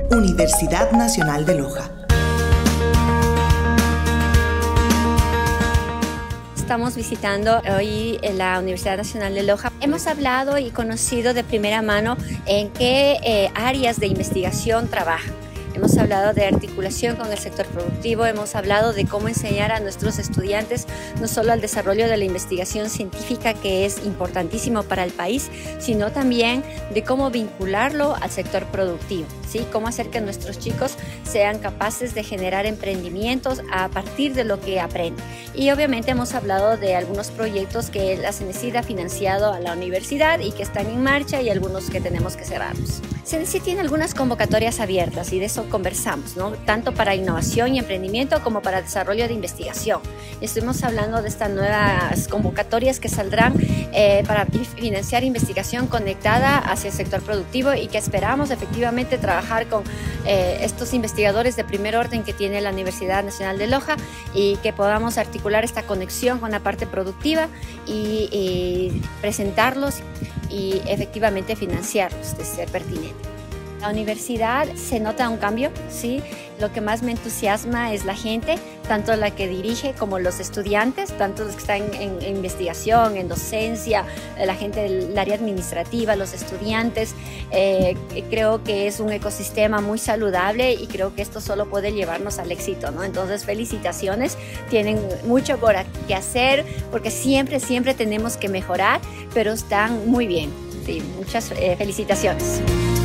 Universidad Nacional de Loja. Estamos visitando hoy la Universidad Nacional de Loja. Hemos hablado y conocido de primera mano en qué áreas de investigación trabajan. Hemos hablado de articulación con el sector productivo, hemos hablado de cómo enseñar a nuestros estudiantes no solo al desarrollo de la investigación científica, que es importantísimo para el país, sino también de cómo vincularlo al sector productivo, ¿sí? Cómo hacer que nuestros chicos sean capaces de generar emprendimientos a partir de lo que aprenden. Y obviamente hemos hablado de algunos proyectos que la CNECYT ha financiado a la universidad y que están en marcha y algunos que tenemos que cerrarlos. CNECYT tiene algunas convocatorias abiertas y de eso conversamos, ¿no? Tanto para innovación y emprendimiento como para desarrollo de investigación. Estuvimos hablando de estas nuevas convocatorias que saldrán para financiar investigación conectada hacia el sector productivo y que esperamos efectivamente trabajar con estos investigadores de primer orden que tiene la Universidad Nacional de Loja y que podamos articular esta conexión con la parte productiva y presentarlos y efectivamente financiarlos de ser pertinente. La universidad se nota un cambio, ¿sí? Lo que más me entusiasma es la gente, tanto la que dirige como los estudiantes, tanto los que están en investigación, en docencia, la gente del área administrativa, los estudiantes. Creo que es un ecosistema muy saludable y creo que esto solo puede llevarnos al éxito, ¿no? Entonces, felicitaciones, tienen mucho por que hacer porque siempre tenemos que mejorar, pero están muy bien. Sí, muchas felicitaciones.